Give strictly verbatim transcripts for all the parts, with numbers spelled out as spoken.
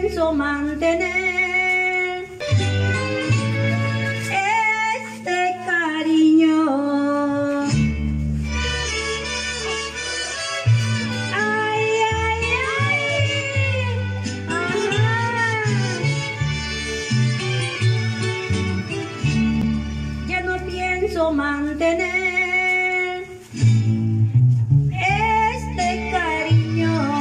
pienso mantener este cariño. Ay, ay, ay, ajá. Ya no pienso mantener este cariño.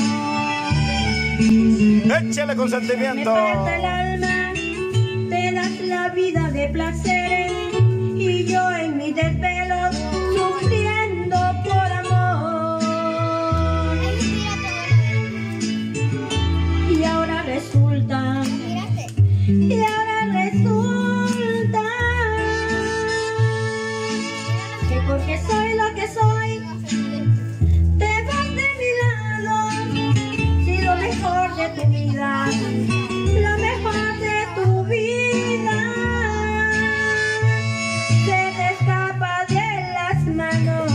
Échale con sentimiento. Me parte el alma, te das la vida de placer y yo en mi desvelo sufriendo por amor. Y ahora resulta, y ahora resulta que porque soy lo que soy, te vas de mi lado. Si lo mejor de tu vida, lo mejor de tu vida se te escapa de las manos.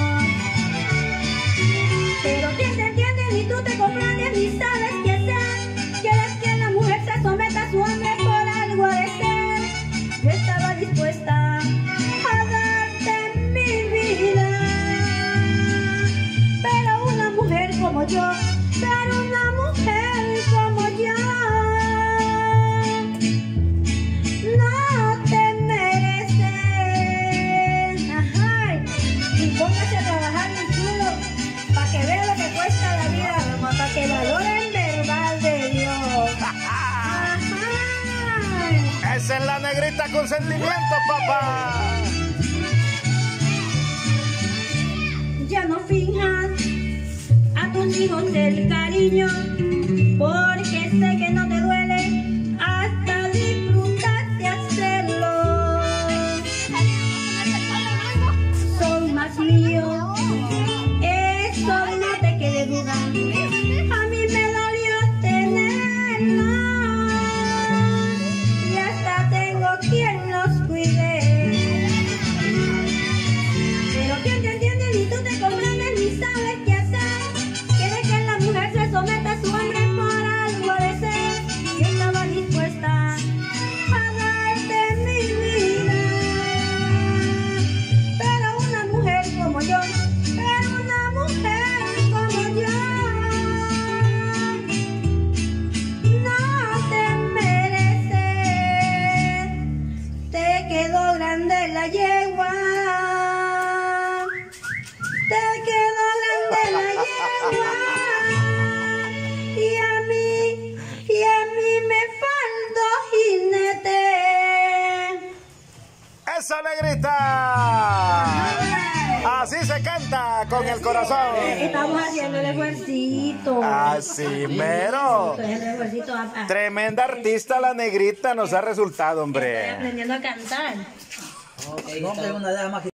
Pero quién te entiende, ni tú te comprendes, ni sabes qué hacer. Quieres que la mujer se someta a su hombre por algo de ser. Yo estaba dispuesta a darte mi vida, pero una mujer como yo, pero una mujer como yo no te mereces. Ajá. Y póngase a trabajar en chulo para que vea lo que cuesta la vida, para que valoren verdad de Dios. Ajá. Esa es la negrita con sentimiento, papá. Ya no finjas a tus hijos el cariño, porque sé que no te duele, hasta disfrutaste hacerlo. Son más míos, eso no te quede duda. A mí me dolió tenerlo y hasta tengo quien los cuide. Pero quien te entiende, ni tú te comprendes, ni sabes qué hacer. Quieres que la mujer se someta a su hombre por algo de ser. Yo estaba dispuesta a darte mi vida, pero una mujer como yo, pero una mujer como yo no te mereces. Te quedó grande la yegua, te quedó grande la yegua, y a mí, y a mí me faltó jinete. ¡Esa negrita! Así se canta con el corazón. Estamos haciendo el esfuercito. Así mero. El esfuercito a- a- Tremenda artista la negrita nos ha resultado, Estoy hombre. aprendiendo a cantar. No, hombre, una dama que